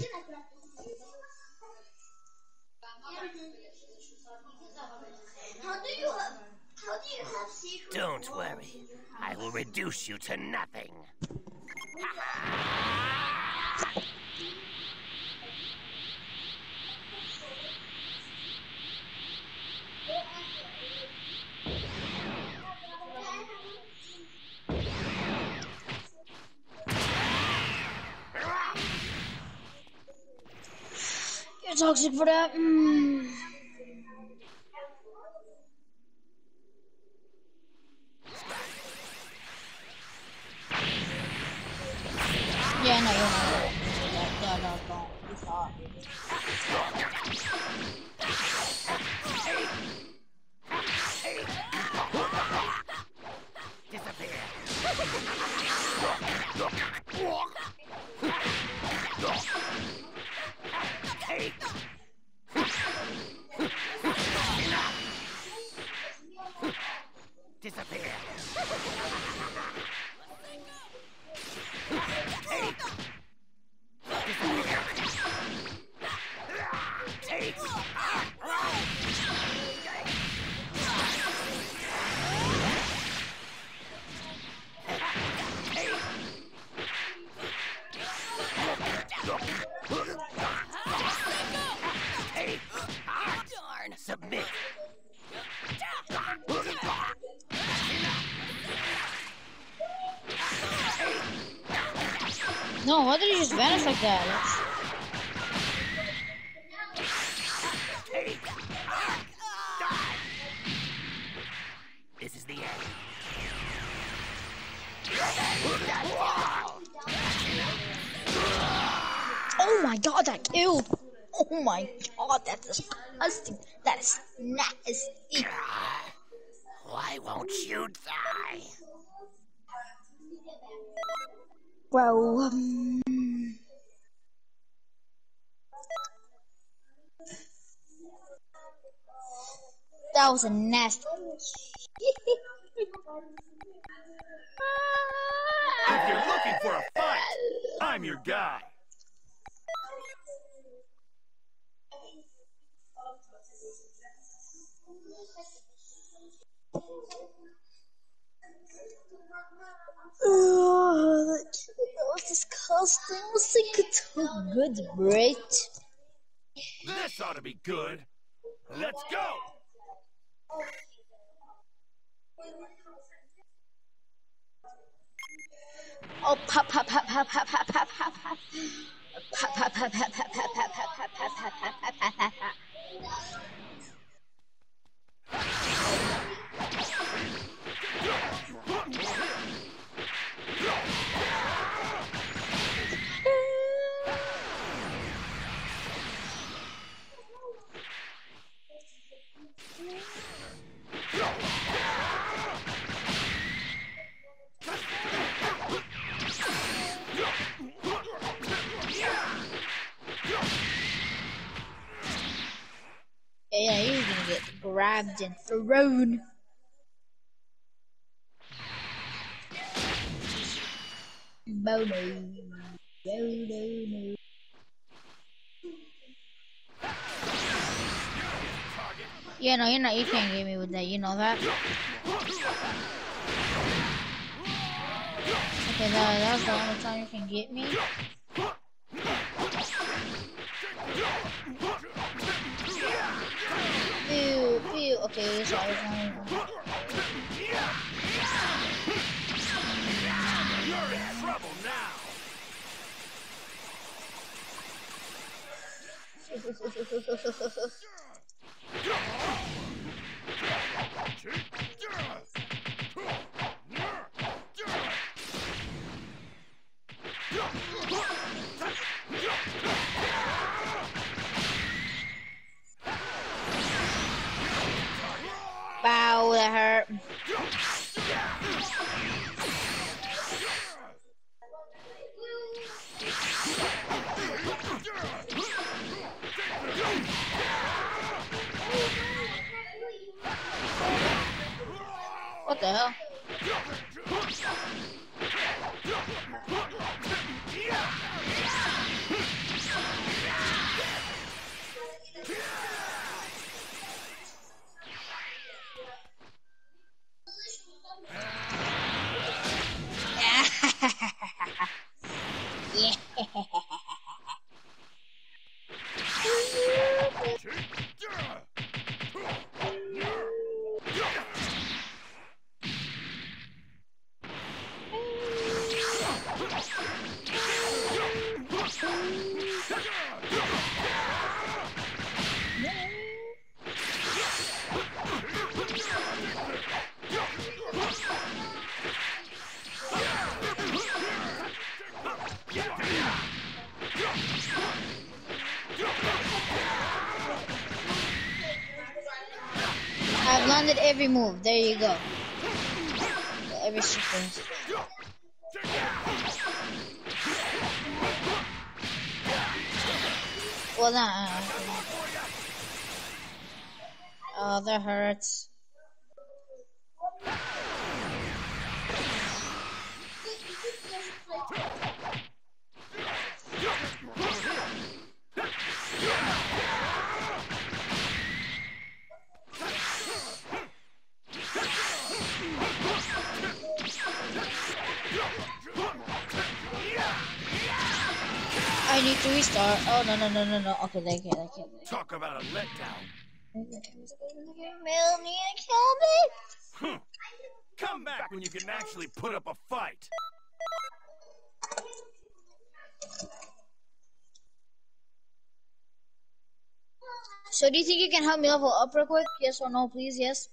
Don't worry. I will reduce you to nothing. You're toxic for that. Yeah, no, you're not. No, don't. You thought. Disappear. Disappear. Darn, submit. No, why did he just vanish like that? This is the end. Oh my god, that killed! Oh my god, that's disgusting. That is nasty. Why won't you die? Bro, that was a nasty. If you're looking for a fight, I'm your guy. Oh, that was disgusting. It was like too good, right? This ought to be good. Let's go. Oh, pop, pop, pop, pop, pop, pop, pop, pop, pop. Pop, pop, pop, pop, pop, pop, pop, pop, pop, pop, pop, pop, pop. Yeah, he's gonna get grabbed and thrown. Bono. Bono. Yeah, no, you can't get me with that, you know that? Okay, that's the only time you can get me. Ew, okay, this always only. You're in trouble now. Wow, that hurt. What the hell? landed every move. There you go. Every sequence. Well, oh, that hurts. I need to restart. Oh, no. Okay, they can't. Talk about a letdown. Melanie, kill me. Come back when you can actually put up a fight. So do you think you can help me level up real quick? Yes or no, please? Yes.